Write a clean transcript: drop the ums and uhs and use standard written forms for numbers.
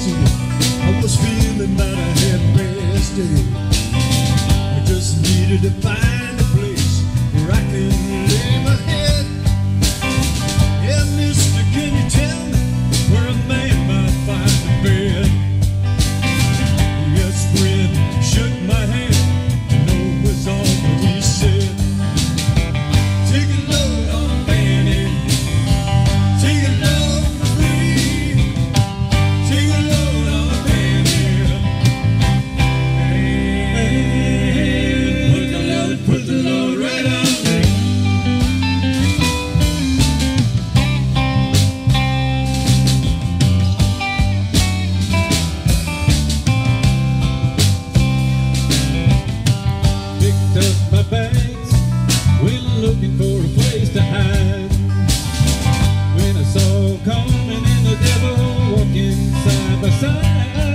See, I was feeling that I had best day. I just needed to find a place where I can lay my head. Yeah, mister, can you tell me where a man might find a bed? Yes, friend, shook my hand. No was all that he said. Take a load on Fanny. Take a load for free. Take a load on Fanny. And put the load right on me. Picked up my bags, went looking for a place to hide. When I saw Carmen and the devil walking side by side.